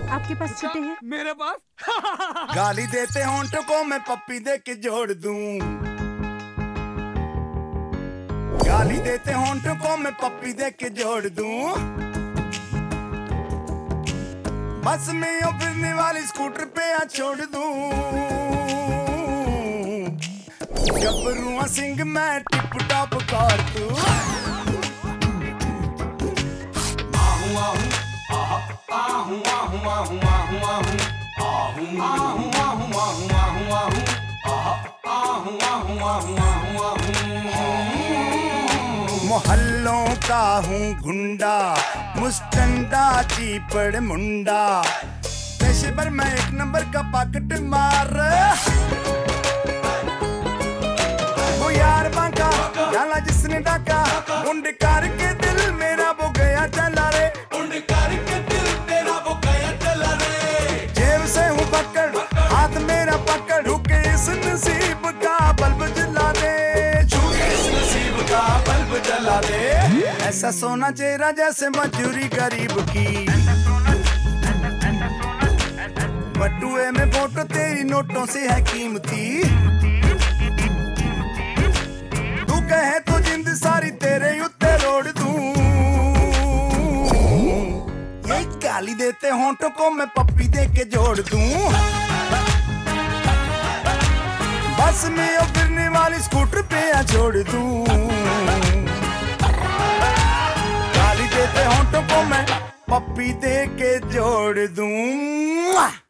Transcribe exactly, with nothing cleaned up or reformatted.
आपके पास छुट्टे हैं? मेरे पास। गाली देते होंठों को मैं पप्पी दे के जोड़ दूं। गाली देते होंठों को मैं पप्पी दे के जोड़ दूं। बस में यो फिरने वाली स्कूटर पे आ छोड़ दूं। गबरुआ सिंह मैं टिप टॉप कर दूं। आहू आहू आहा आहू आहू आहू आहू आहू आहू आहू आहू आहू आहू आहू आहा आहू आहू आहू आहू आहू। मोहल्लों का हूँ गुंडा, मुस्टंडा चीपड़ मुंडा, पेशे पर मैं एक नंबर का पॉकेट मार। वो यार बांका डाला जिसने डाका, उंड करके दिल मेरा वो गया चला रे। उंड करके दिल मेरा वो गया चला रे। जेब से हूँ पकड़ हाथ मेरा पकड़, रुके इस नसीब का बल्ब जला दे। झुके इस नसीब का बल्ब जला दे। ऐसा सोना चेहरा जैसे मजूरी गरीब की, बटुए में फोटो तेरी नोटों से है कीमती। तू कहे तो जिंद सारी तेरे उत्ते रोड दूं। ये गाली देते होंठों को मैं पप्पी दे के जोड़ दूं। बस में यो फिरने वाली स्कूटर पे आ छोड़ दूं। गाली देते होंठों को मैं पप्पी दे के जोड़ दूं।